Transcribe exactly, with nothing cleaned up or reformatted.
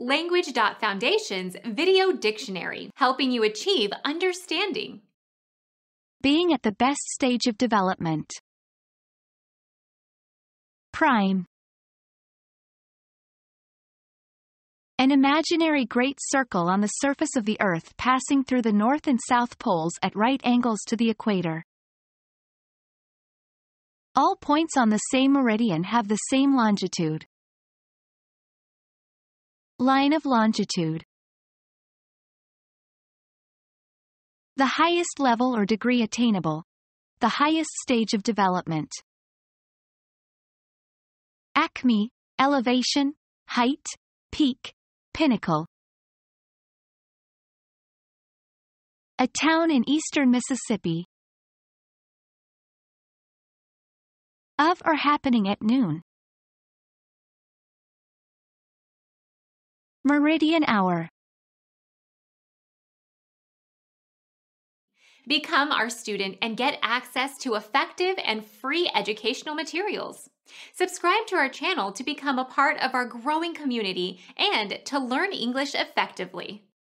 Language.Foundation's Video Dictionary, helping you achieve understanding. Being at the best stage of development. Prime. An imaginary great circle on the surface of the Earth passing through the north and south poles at right angles to the equator. All points on the same meridian have the same longitude. Line of longitude. The highest level or degree attainable. The highest stage of development. Acme, elevation, height, peak, pinnacle. A town in eastern Mississippi. Of or happening at noon. Meridian hour. Become our student and get access to effective and free educational materials. Subscribe to our channel to become a part of our growing community and to learn English effectively.